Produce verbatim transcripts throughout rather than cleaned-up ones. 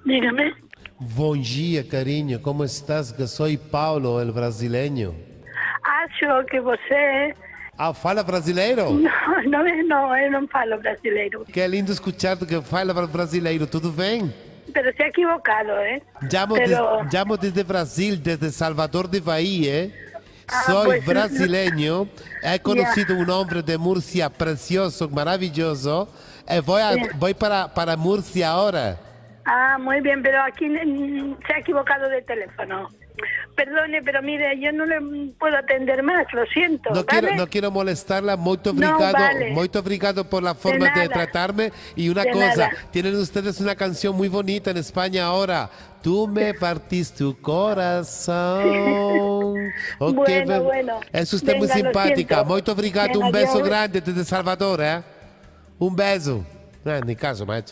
Dígame. Bom dia, carinho. Como estás? Que soy Paulo, el brasileño. Acho que você... Ah, fala brasileiro? Não, não, não, eu não falo brasileiro. Que lindo escuchar que fala brasileiro. Tudo bem? Pero se ha equivocado, ¿eh? Llamo, Pero... des, llamo desde Brasil, desde Salvador de Bahía. Ah, Soy pues, brasileño. He conocido un hombre de Murcia precioso, maravilloso. Eh, voy a, Yeah. voy para, para Murcia ahora. Ah, muy bien, pero aquí mm, se ha equivocado de teléfono. Perdone, pero mire, yo no le puedo atender más, lo siento, No ¿vale? quiero, no quiero molestarla, muito No, obrigado, vale. muito obrigado por la forma de, nada. tratarme. Y una De cosa, nada. tienen ustedes una canción muy bonita en España ahora. Tú me partiste tu corazón. Ok, Bueno, ve- bueno. Es usted muy Venga, lo simpática. siento. Muito obrigado, Venga, un beso adiós. grande desde Salvador, ¿eh? Un beso. Eh, ni caso, macho.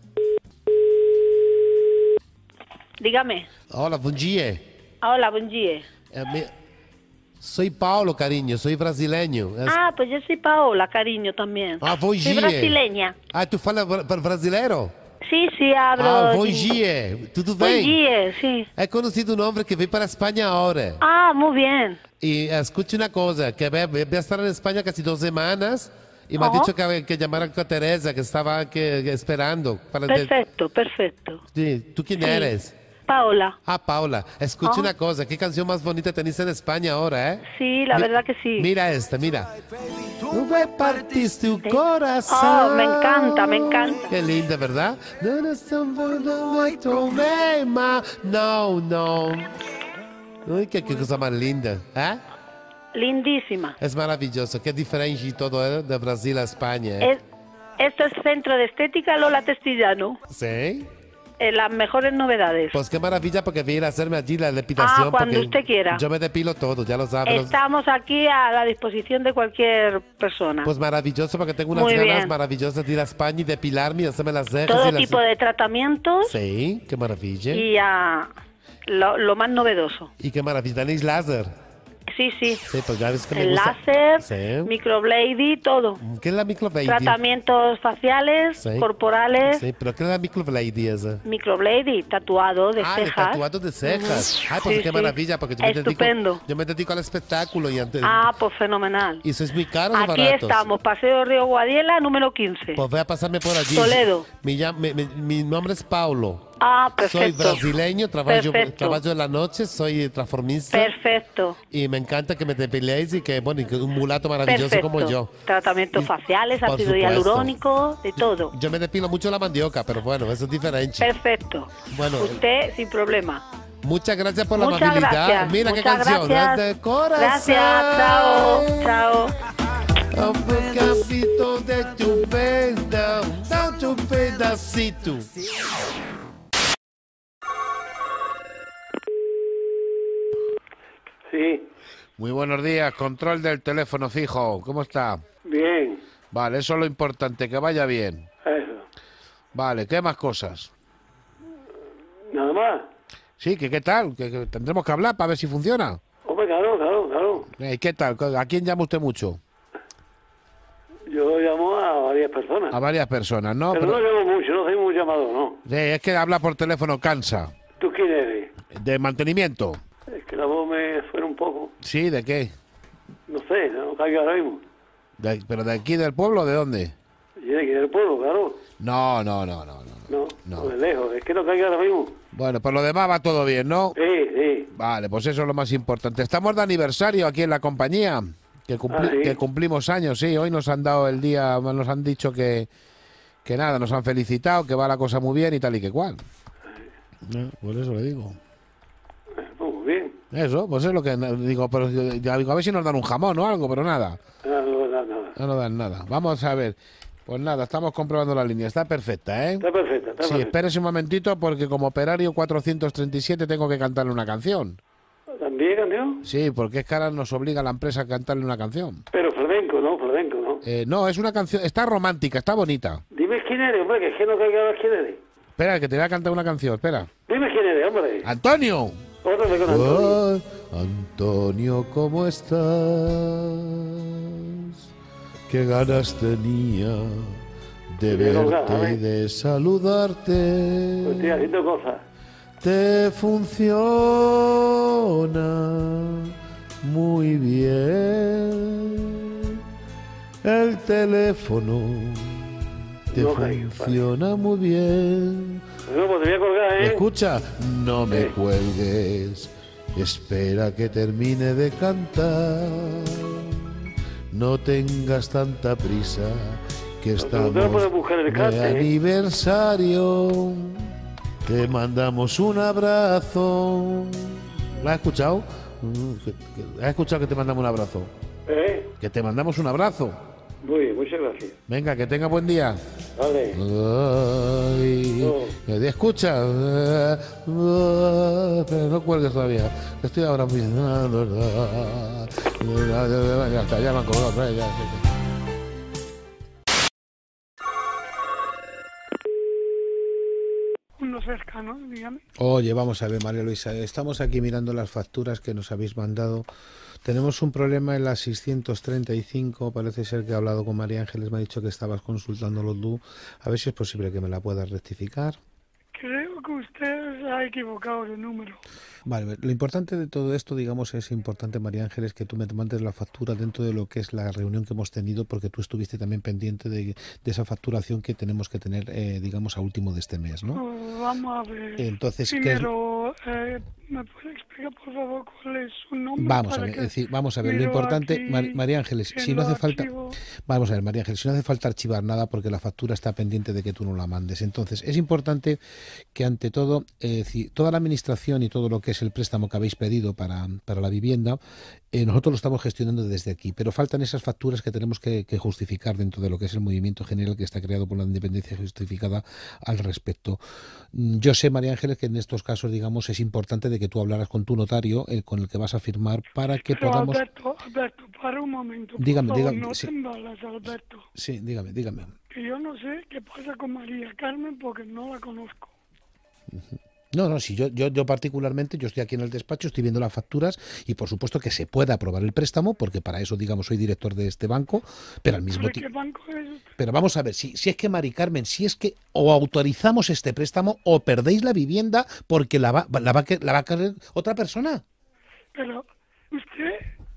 Dígame. Hola, bom dia. Hola, buen día. Eh, mi- Soy Paulo, cariño, soy brasileño. Es- Ah, pues yo soy Paola, cariño, también. Ah, bom Soy dia. brasileña. Ah, tu fala bra- bra- brasileiro? Sí, sí, hablo. Ah, bom dia. Tudo Buen bem? día, sí. He conocido un hombre que ve para España ahora. Ah, muy bien. Y escuche una cosa, que voy a, voy a estar en España casi dos semanas y me ha Ajá. dicho que, que llamara a Teresa, que estaba que, que esperando. Para Perfecto, perfecto. Sí, ¿tú quién Sí. eres? Paola. Ah, Paula. Escuche Ajá. una cosa, qué canción más bonita tenéis en España ahora, ¿eh? Sí, la Mi- verdad que sí. Mira esta, mira. Tú me partiste tu corazón. Oh, me encanta, me encanta. Qué linda, ¿verdad? No, no, no, no, no. Uy, qué, qué cosa más linda, ¿eh? Lindísima. Es maravilloso, qué diferente y todo, ¿eh? De Brasil a España, ¿eh? Es- esto es Centro de Estética Lola Testillano. Sí. Eh, las mejores novedades. Pues qué maravilla porque viene a hacerme allí la depilación. Ah, cuando porque usted quiera. Yo me depilo todo, ya lo sabes. los- Estamos aquí a la disposición de cualquier persona. Pues maravilloso porque tengo unas Muy ganas bien. maravillosas de ir a España y depilarme y hacerme las cejas. Todo y las- tipo de tratamientos Sí, qué maravilla. y a lo, lo más novedoso. Y qué maravilla, tenéis láser. Sí, sí. Sí, pues ya ves que me El gusta. láser, Sí. microblade, todo. ¿Qué es la microblade? Tratamientos faciales, Sí. corporales, Sí, pero ¿qué es la microblade esa? microblade, tatuado de Ah, el cejas. tatuado de cejas. Ujú. Ay, pues Sí, qué sí. maravilla, porque yo me, Estupendo. dedico, yo me dedico al espectáculo y antes. Ah, pues fenomenal. ¿Y sois muy caros o Aquí baratos? estamos, Paseo Río Guadiela, número quince. Pues voy a pasarme por allí. Toledo. Mi, llam- mi- mi- mi nombre es Paulo. Ah, Soy perfecto. brasileño, trabajo, Perfecto. trabajo en la noche, soy transformista. Perfecto. Y me encanta que me depiléis y que, bueno, y que un mulato maravilloso Perfecto. como yo. Tratamientos Y- faciales, por ácido supuesto. hialurónico, de todo. Yo me depilo mucho la mandioca, pero bueno, eso es diferente. Perfecto. Bueno, Usted sin problema. Muchas gracias por la Muchas amabilidad. gracias. Mira Muchas qué canción. gracias. Desde corazón. Gracias, chao, chao. Un capito de tu venda, da tu pedacito. Sí, Muy buenos días, control del teléfono fijo. ¿Cómo está? bien, Vale, eso es lo importante, que vaya bien. eso. Vale, ¿qué más cosas? Nada más. Sí, que qué tal, que, que tendremos que hablar para ver si funciona. Hombre, claro, claro, claro. Eh, ¿Qué tal? ¿A quién llama usted mucho? Yo llamo a varias personas. A varias personas, ¿no? pero, Pero- no llamo mucho, no soy muy llamado, no. Eh, es que hablar por teléfono cansa. ¿Tú quién eres? ¿De mantenimiento? Es que la voz me suena un poco. Sí, ¿de qué? No sé, no caigo ahora mismo. De- ¿Pero de aquí del pueblo o de dónde? Y de aquí del pueblo, claro. No, no, no, no, no. No, No. no, de lejos. Es que no caigo ahora mismo. Bueno, por lo demás va todo bien, ¿no? Sí, sí. Vale, pues eso es lo más importante. Estamos de aniversario aquí en la compañía, que, cumpli- Ah, ¿sí? que cumplimos años, sí. Hoy nos han dado el día, nos han dicho que, que nada, nos han felicitado, que va la cosa muy bien y tal y que cual. Eh, Por eso le digo. Pues muy bien. Eso, pues es lo que digo, pero ya digo, a ver si nos dan un jamón o algo, pero nada, Nada, no, nada, nada. no nos dan nada. Vamos a ver. Pues nada, estamos comprobando la línea, está perfecta, ¿eh? Está perfecta, está Sí, perfecta. espérese un momentito porque como operario cuatrocientos treinta y siete tengo que cantarle una canción. ¿También, campeón? Sí, porque es que ahora nos obliga la empresa a cantarle una canción. Pero flamenco, ¿no? Flamenco, ¿no? Eh, no, es una canción, está romántica, está bonita. Dime quién eres, hombre, que es que no caigo ahora quién eres. Espera, que te voy a cantar una canción, espera. Dime quién eres, hombre. ¡Antonio! Otra vez con Antonio. Ah, Antonio, ¿cómo estás? Qué ganas tenía de Voy a colgar, verte ¿vale? y de saludarte. Pues estoy haciendo cosas. Te funciona muy bien el teléfono. Te No caigo, funciona muy bien. Bueno, pues te voy a colgar, ¿Me ¿eh? escucha? No me Sí. cuelgues. Espera que termine de cantar. No tengas tanta prisa, que pero estamos tú no puedes buscar el de cante, ¿eh? aniversario. Te mandamos un abrazo. ¿La has escuchado? Mm, que- que- ¿Has escuchado que te mandamos un abrazo? ¿Eh? Que te mandamos un abrazo. Muy bien, muchas gracias. Venga, que tenga buen día. Vale. Ay, No. eh, escucha, eh, eh, pero no cuelgues todavía. Estoy ahora mismo. Ya está, ya me han colgado otra vez, ya, ya, ya. Uno cercano, dígame. Oye, vamos a ver, María Luisa, estamos aquí mirando las facturas que nos habéis mandado. Tenemos un problema en la seiscientos treinta y cinco, parece ser que he hablado con María Ángeles, me ha dicho que estabas consultándolo tú. A ver si es posible que me la puedas rectificar. Creo que usted se ha equivocado de número. Vale, lo importante de todo esto, digamos, es importante, María Ángeles, que tú me mandes la factura dentro de lo que es la reunión que hemos tenido, porque tú estuviste también pendiente de, de esa facturación que tenemos que tener, eh, digamos, a último de este mes, ¿no? Oh, vamos a ver. Entonces, ¿qué es- Primero, eh, ¿me puede explicar, por favor, cuál es su nombre? Vamos a para ver, que es decir, vamos a ver, lo miro importante, aquí Mar- María Ángeles, en si no los hace falta, archivos? vamos a ver, María Ángeles, si no hace falta archivar nada porque la factura está pendiente de que tú no la mandes. Entonces, es importante que ante todo, eh, si toda la administración y todo lo que es el préstamo que habéis pedido para, para la vivienda, eh, nosotros lo estamos gestionando desde aquí, pero faltan esas facturas que tenemos que, que justificar dentro de lo que es el movimiento general que está creado por la independencia justificada al respecto. Mm, Yo sé, María Ángeles, que en estos casos, digamos, es importante de que tú hablaras con tu notario, eh, con el que vas a firmar, para que Pero podamos... Alberto, Alberto, para un momento, por Dígame, favor, dígame, no sí. te embalas, Alberto. Sí, dígame, dígame. Que yo no sé qué pasa con María Carmen porque no la conozco. No, no, si yo, yo, yo particularmente, yo estoy aquí en el despacho, estoy viendo las facturas y por supuesto que se pueda aprobar el préstamo, porque para eso, digamos, soy director de este banco, pero al mismo ¿De qué tiempo... banco es usted? Pero vamos a ver, si, si es que, Mari Carmen, si es que o autorizamos este préstamo o perdéis la vivienda porque la va, la va, a que- la va a querer otra persona. Pero, ¿usted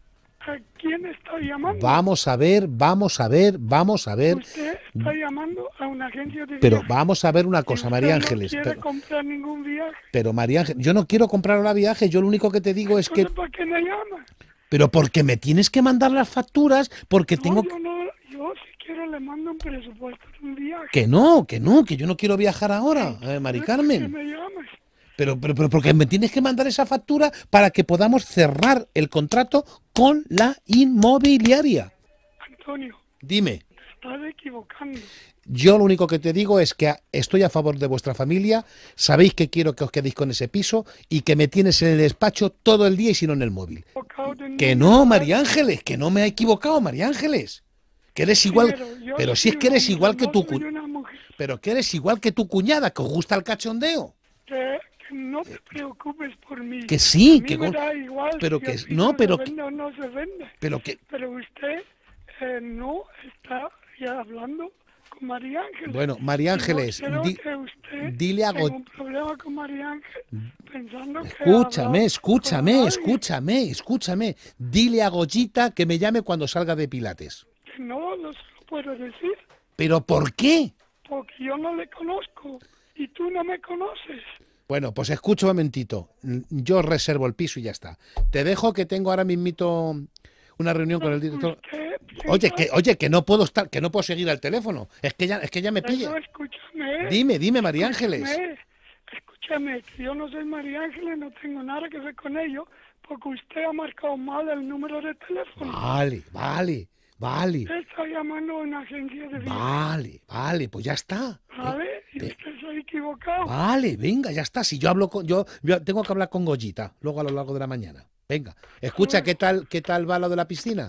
a quién está llamando? Vamos a ver, vamos a ver, vamos a ver. Usted está llamando a una agencia de Pero viajes. vamos a ver una Y cosa, usted María Ángeles. no quiere Pero, comprar ningún viaje. pero María Ángeles, yo no quiero comprar ahora viajes, yo lo único que te digo es que... Entonces, ¿para qué me llama? Pero porque me tienes que mandar las facturas, porque No, tengo... yo no, yo si quiero le mando un presupuesto de un viaje. Que no, que no, que yo no quiero viajar ahora, eh, Mari ¿Para qué Carmen. me llamas? Pero, pero, pero porque me tienes que mandar esa factura para que podamos cerrar el contrato con la inmobiliaria. Antonio, Dime, te estás equivocando. yo lo único que te digo es que estoy a favor de vuestra familia, sabéis que quiero que os quedéis con ese piso y que me tienes en el despacho todo el día y si no en el móvil. Equivocado de Que número. no, María Ángeles, que no me he equivocado, María Ángeles. Que eres igual, Primero, yo pero no si es soy que un eres hombre, igual que no tu soy cu- una mujer. pero que eres igual que tu cuñada, que os gusta el cachondeo. Que, que no te preocupes por mí. Que sí, A mí que me con- da igual pero si que- el piso no, pero se que- vende o no se vende. Pero que, Pero usted eh, no está ya hablando con María Ángeles. bueno, María Ángeles, Y yo creo di- que usted dile a tenga Go- un problema con María Ángeles pensando que Escúchame, habla escúchame, con alguien. escúchame, escúchame. Dile a Goyita que me llame cuando salga de Pilates. Que no, no se lo puedo decir ¿Pero por qué? porque yo no le conozco y tú no me conoces. Bueno, pues escucha un momentito. Yo reservo el piso y ya está. Te dejo que tengo ahora mismito una reunión con el director. Usted piensa- Oye, que oye, que no puedo estar, que no puedo seguir al teléfono. Es que ya, es que ya me Pero pilla. escúchame. Dime, dime, María Ángeles. Escúchame, escúchame, que yo no soy María Ángeles, no tengo nada que ver con ello, porque usted ha marcado mal el número de teléfono. Vale, vale, vale, Usted está llamando a una agencia de viajes, vale, vale, pues ya está. ¿vale? Y eh, usted se ha equivocado. Vale, venga, ya está. Si yo hablo con, yo, yo tengo que hablar con Goyita, luego a lo largo de la mañana. Venga, escucha, ¿qué tal, qué tal va lo de la piscina?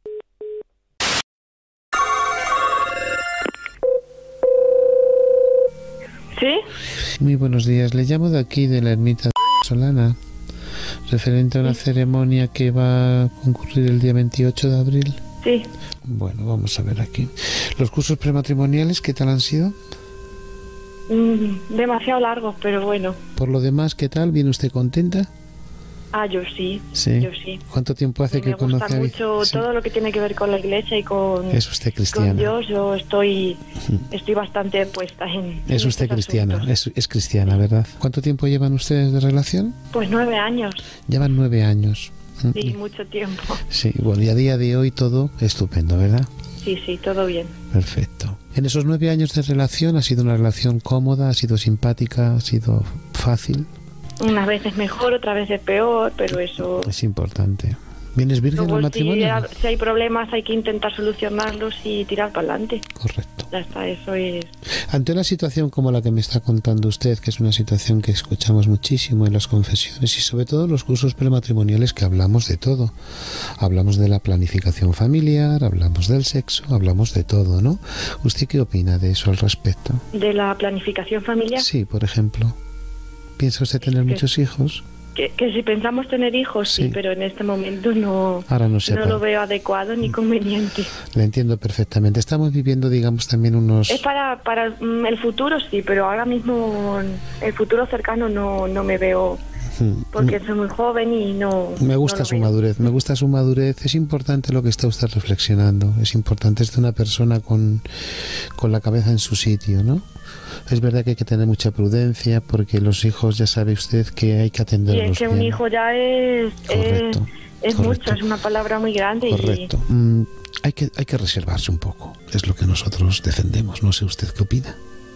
¿Sí? Muy buenos días, le llamo de aquí de la ermita Solana, referente a una ceremonia que va a concurrir el día veintiocho de abril. Sí. Bueno, vamos a ver aquí. ¿Los cursos prematrimoniales qué tal han sido? Mm, demasiado largos, pero bueno. Por lo demás, ¿qué tal? ¿Viene usted contenta? Ah, yo sí. Sí. Yo sí. ¿Cuánto tiempo hace Me que gusta conoce a mucho sí. todo lo que tiene que ver con la iglesia y con, Es usted cristiana. con Dios. Yo estoy, estoy bastante puesta en. Es en usted estos cristiana, asuntos. es, es cristiana, ¿verdad? ¿Cuánto tiempo llevan ustedes de relación? Pues nueve años. Llevan nueve años. Sí, mucho tiempo. Sí, bueno, y a día de hoy todo estupendo, ¿verdad? Sí, sí, todo bien. Perfecto. En esos nueve años de relación, ¿ha sido una relación cómoda? ¿Ha sido simpática? ¿Ha sido fácil? Unas veces mejor, otras veces peor, pero eso... Es importante. ¿Vienes virgen Luego, al si, matrimonio? ha- si hay problemas hay que intentar solucionarlos y tirar para adelante. Correcto. Ya está, eso es... Ante una situación como la que me está contando usted, que es una situación que escuchamos muchísimo en las confesiones y sobre todo en los cursos prematrimoniales, que hablamos de todo. Hablamos de la planificación familiar, hablamos del sexo, hablamos de todo, ¿no? ¿Usted qué opina de eso al respecto? De la planificación familiar. Sí, por ejemplo. ¿Piensa usted tener que- muchos hijos? Que, que si pensamos tener hijos, sí, Sí. pero en este momento no, Ahora no sé. no lo veo adecuado ni conveniente. Le entiendo perfectamente. Estamos viviendo, digamos, también unos... Es para, para mm, el futuro, sí, pero ahora mismo el futuro cercano no, no me veo, porque soy muy joven y no... Me gusta no lo su veo. madurez, me gusta su madurez. Es importante lo que está usted reflexionando. Es importante, es de una persona con, con la cabeza en su sitio, ¿no? Es verdad que hay que tener mucha prudencia porque los hijos, ya sabe usted que hay que Y atenderlos es que un bien. hijo ya es, Correcto, es, es correcto. mucho, es una palabra muy grande. Correcto. Mm, hay que, hay que reservarse un poco. Es lo que nosotros defendemos. No sé usted qué opina.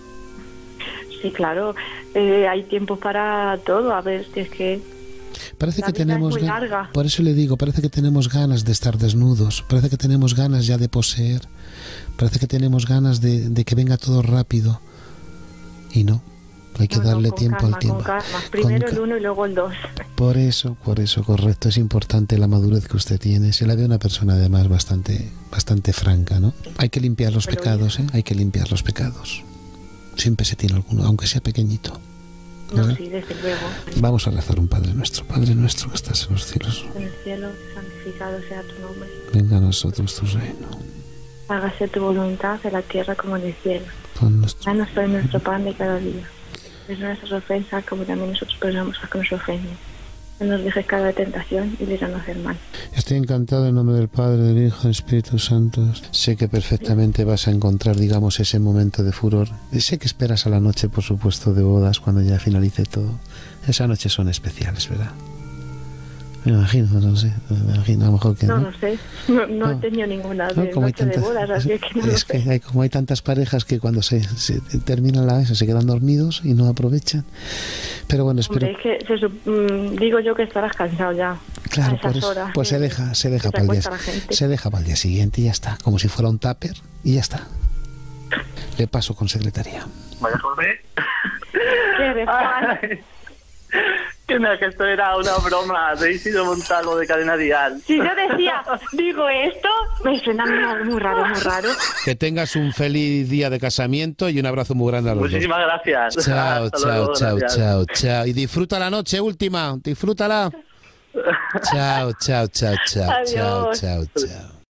Y sí, claro, eh, hay tiempo para todo, a ver si es que... Parece La que vida tenemos es muy ga- larga. por eso le digo, parece que tenemos ganas de estar desnudos, parece que tenemos ganas ya de poseer, parece que tenemos ganas de, de que venga todo rápido y no, hay que No, no, darle con tiempo calma, al tiempo. Con calma. Primero Con el ca- uno y luego el dos. Por eso, por eso, correcto, es importante la madurez que usted tiene. Se la ve una persona además bastante, bastante franca, ¿no? Hay que limpiar los Pero pecados, ¿eh? Hay que limpiar los pecados. Siempre se tiene alguno, aunque sea pequeñito. No, ¿verdad? sí, desde luego. Vamos a rezar un Padre Nuestro. Padre Nuestro que estás en los cielos, En el cielo, santificado sea tu nombre. venga a nosotros tu reino. Hágase tu voluntad en la tierra como en el cielo. Ponnos Danos hoy nuestro pan de cada día. Perdona nuestras ofensas como también nosotros perdonamos a los que nos ofenden. No nos dejes caer de tentación y líbranos del mal. Estoy encantado en nombre del Padre, del Hijo, del Espíritu Santo. Sé que perfectamente vas a encontrar, digamos, ese momento de furor. Y sé que esperas a la noche, por supuesto, de bodas, cuando ya finalice todo. Esas noches son especiales, ¿verdad? Me imagino, no sé, me imagino, a lo mejor que No, no. no sé. No, no he No. tenido ninguna No, de como hay noche de tantas- bodas, así es que no lo es que sé. hay, como hay tantas parejas que cuando se, se terminan la eso se quedan dormidos y no aprovechan. Pero bueno, espero... Hombre, es que se sup- mm, digo yo que estarás cansado ya. Claro, a esas por eso, horas pues que- se deja, se deja que se para el día, acuesta la gente. se deja para el día siguiente y ya está, como si fuera un tupper y ya está. Le paso con secretaría. Vaya Jorge. ¿Qué eres, Juan? Ay, que no, que esto era una broma. Habéis ido a montar algo de cadena dial. Si yo decía, digo esto, me suena muy, muy raro, muy raro. Que tengas un feliz día de casamiento y un abrazo muy grande a los dos. Muchísimas gracias. Chao, Hasta chao, luego, chao, gracias. chao, chao. Y disfruta la noche última, disfrútala. Chao, chao, chao, chao, chao, Adiós. chao, chao.